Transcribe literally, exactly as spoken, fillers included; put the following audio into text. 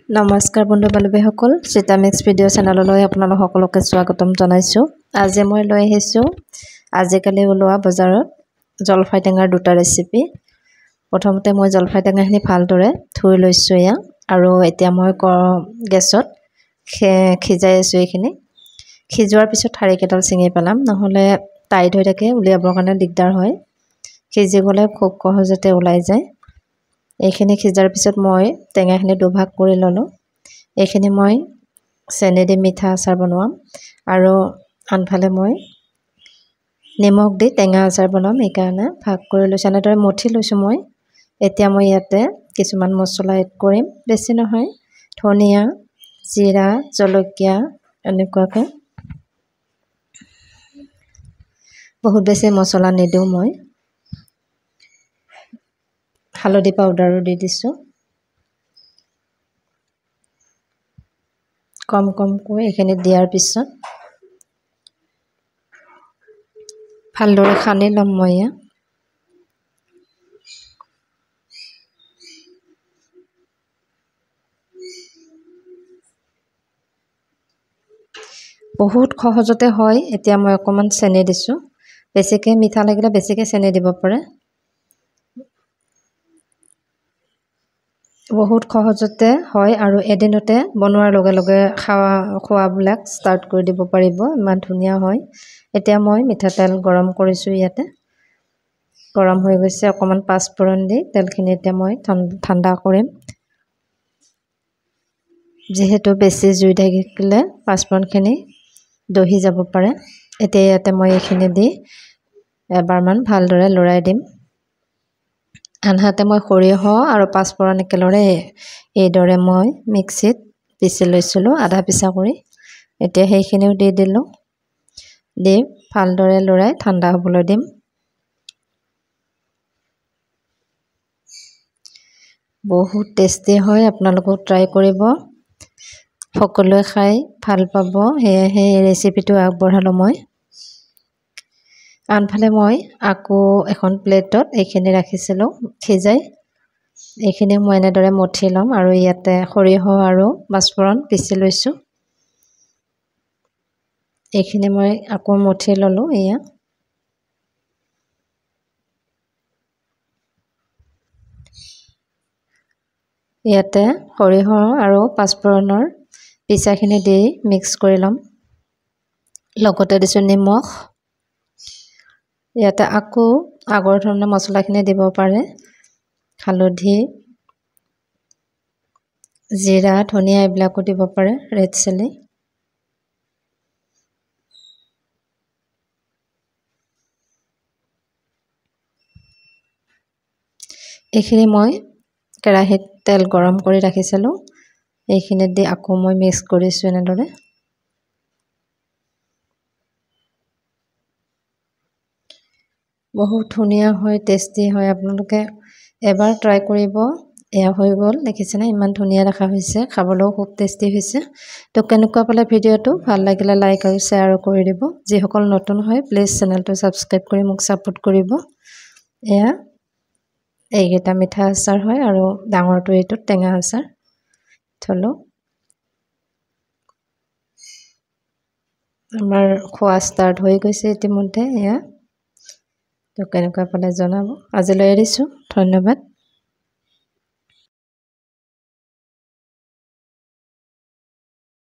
নমস্কাৰ বন্ধু বান্ধৱীসকল, চিতা মিক্স ভিডিঅ' চেনেললৈ আপোনালোক সকলোকে স্বাগতম জনাইছোঁ। আজি মই লৈ আহিছোঁ আজিকালি ওলোৱা বজাৰত জলফাই টেঙাৰ দুটা ৰেচিপি। প্ৰথমতে মই জলফাই টেঙাখিনি ভালদৰে ধুই লৈছোঁ এয়া, আৰু এতিয়া মই গেছত সিজাই আছোঁ। এইখিনি সিজোৱাৰ পিছত ঠাৰিকেইডাল ছিঙি পেলাম, নহ'লে টাইট হৈ থাকে, উলিয়াবৰ কাৰণে দিগদাৰ হয়। সিজি গ'লে খুব সহজতে ওলাই যায়। এইখিনি সিজাৰ পিছত মই টেঙাখিনি দুভাগ কৰি ল'লোঁ। এইখিনি মই চেনি দি মিঠা আচাৰ বনাম, আৰু আনফালে মই নিমখ দি টেঙা আচাৰ বনাম। এইকাৰণে ভাগ কৰি লৈছোঁ, এনেদৰে মঠি লৈছোঁ মই। এতিয়া মই ইয়াতে কিছুমান মছলা এড কৰিম, বেছি নহয়। ধনিয়া, জিৰা, জলকীয়া, এনেকুৱাকৈ বহুত বেছি মছলা নিদিওঁ মই। হালধি পাউডাৰো দি দিছোঁ। কম কমকৈ এইখিনি দিয়াৰ পিছত ভালদৰে সানি ল'ম মই ইয়াত। বহুত সহজতে হয়। এতিয়া মই অকণমান চেনি দিছোঁ, বেছিকৈ মিঠা লাগিলে বেছিকৈ চেনি দিব পাৰে। বহুত সহজতে হয়, আৰু এদিনতে বনোৱাৰ লগে লগে খোৱা খোৱাবিলাক ষ্টাৰ্ট কৰি দিব পাৰিব, ইমান ধুনীয়া হয়। এতিয়া মই মিঠাতেল গৰম কৰিছোঁ ইয়াতে, গৰম হৈ গৈছে। অকণমান পাঁচফোৰণ দি তেলখিনি এতিয়া মই ঠাণ্ডা কৰিম। যিহেতু বেছি জুই থাকিলে পাঁচফোৰণখিনি দহি যাব পাৰে। এতিয়া ইয়াতে মই এইখিনি দি এবাৰমান ভালদৰে লৰাই দিম। আনহাতে মই সৰিয়হ আৰু পাঁচফোৰণ একেলৰে এইদৰে মই মিক্সিত পিচি লৈছিলোঁ, আধা পিচা কৰি। এতিয়া সেইখিনিও দি দিলোঁ, দি ভালদৰে লৰাই ঠাণ্ডা হ'বলৈ দিম। বহুত টেষ্টি হয়, আপোনালোকেও ট্ৰাই কৰিব। সকলোৱে খাই ভাল পাব, সেয়েহে এই ৰেচিপিটো আগবঢ়ালোঁ মই। আনফালে মই আকৌ এখন প্লেটত এইখিনি ৰাখিছিলোঁ সিজাই। এইখিনি মই এনেদৰে মঠি ল'ম, আৰু ইয়াতে সৰিয়হ আৰু পাঁচফোৰণ পিচি লৈছোঁ। এইখিনি মই আকৌ মঠি ল'লোঁ। এয়া ইয়াতে সৰিয়হ আৰু পাঁচফোৰণৰ পিচাখিনি দি মিক্স কৰি ল'ম। লগতে দিছোঁ নিমখ। ইয়াতে আকৌ আগৰ ধৰণে মছলাখিনি দিব পাৰে, হালধি, জিৰা, ধনিয়া এইবিলাকো দিব পাৰে, ৰেড চিলি। এইখিনি মই কেৰাহীত তেল গৰম কৰি ৰাখিছিলোঁ, এইখিনিত দি আকৌ মই মিক্স কৰিছোঁ এনেদৰে। বহুত ধুনীয়া হয়, টেষ্টি হয়। আপোনালোকে এবাৰ ট্ৰাই কৰিব। এয়া হৈ গ'ল, দেখিছেনে ইমান ধুনীয়া দেখা হৈছে, খাবলৈও খুব টেষ্টি হৈছে। তো কেনেকুৱা পালে ভিডিঅ'টো? ভাল লাগিলে লাইক আৰু শ্বেয়াৰ কৰি দিব। যিসকল নতুন হয় প্লিজ চেনেলটো ছাবস্ক্ৰাইব কৰি মোক ছাপোৰ্ট কৰিব। এয়া এইকেইটা মিঠা আচাৰ হয়, আৰু ডাঙৰটো এইটোত টেঙা আচাৰ থলোঁ। আমাৰ খোৱা ষ্টাৰ্ট হৈ গৈছে ইতিমধ্যে। এয়া তো কেনেকুৱা পালে জনাব। আজিলৈ এৰিছোঁ, ধন্যবাদ।